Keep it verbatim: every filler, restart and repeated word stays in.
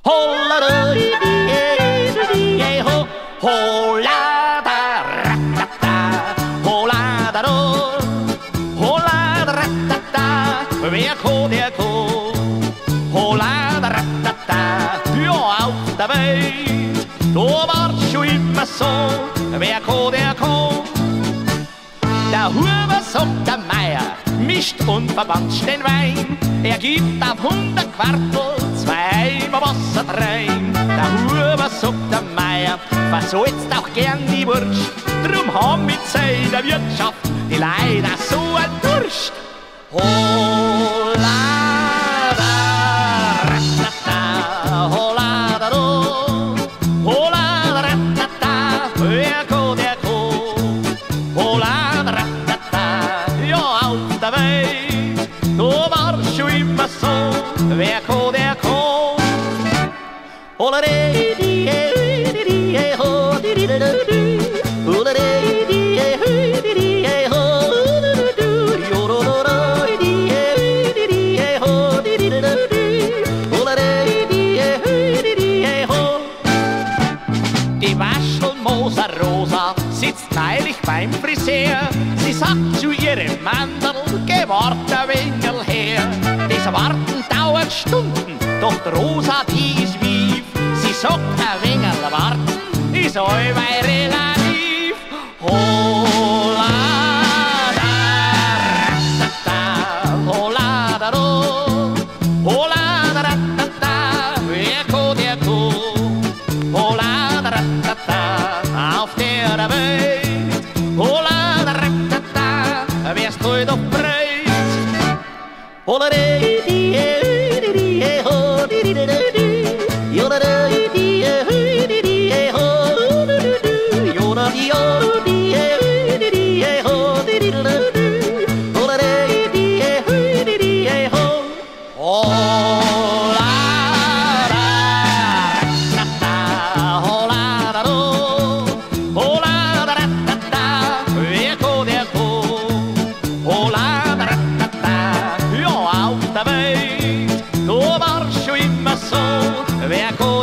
Holla-da-dee-dee-dee-ho, holla-da-ra-ta-ta, holla-da-do, holla-da-ra-ta-ta, wer ko, der ko, holla-da-ra-ta-ta, ja, auf der Welt, da war's schon immer so, wer ko, der ko. Der Huber sagt der Meier, mischt und verwanscht den Wein. Er gibt auf hundert Quartel zwei Eimer Wasser rein. Der Huber sagt der Meier, versalzt auch gern die Wurst. Drum haben mit seiner Wirtschaft die leider so ein Durst. Holla-da-ra-ta-ta, holla-da-do, holla-da-ra-ta-ta, wer ko, der ko, holla-da-ra-ta-ta, ja, auf der Welt, da war's schon immer so, wer ko, der ko. Holla-dee-dee-dee-dee-ho, dee-dee-dee-dee, holla-dee-dee-dee-dee-ho, die Waschelmoser Rosa sitzt neulich beim Friseur. Sie sagt zu ihrem Mandel, geh wart ein wenig her. Das Warten dauert Stunden, doch die Rosa, die ist wief. Sie sagt, ein wenig warten ist allweil relativ. Holla-da-ra-ta-ta, holla-da-do, holla-da-ra-ta-ta, wer ko, der ko, holla-da-ra-ta-ta, auf der Welt, holla-da-ra-ta-ta, wärst du doch breit. Holla-dee-dee-dee-dee-ho, dee-dee-dee-dee, yoda-dee-dee-dee-dee-ho, yoda-dee-dee-dee-ho, dee-dee-dee-dee, holla-dee-dee-dee-dee-ho. Holla-da-ra-ta-ta, holla-da-do, holla-da-ra-ta-ta, wer ko, der ko, holla-da-ra-ta-ta, ja, auf der Welt, da war's schon immer so, wer ko,